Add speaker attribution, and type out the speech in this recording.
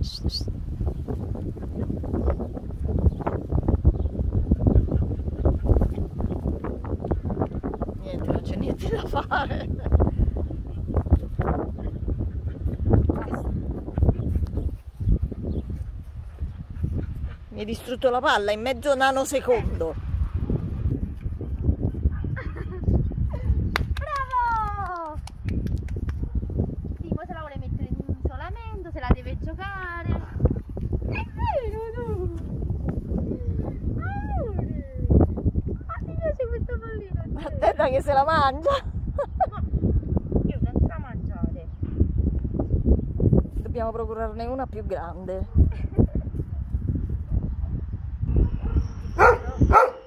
Speaker 1: Niente, non c'è niente da fare. Mi hai distrutto la palla in mezzo nanosecondo.
Speaker 2: Bravo! Timo se la vuole mettere in isolamento, se la deve giocare. È vero tu! Ma ti piace questa pallina?
Speaker 1: Attenta che se la mangia.
Speaker 2: Io non sa mangiare.
Speaker 1: Dobbiamo procurarne una più grande.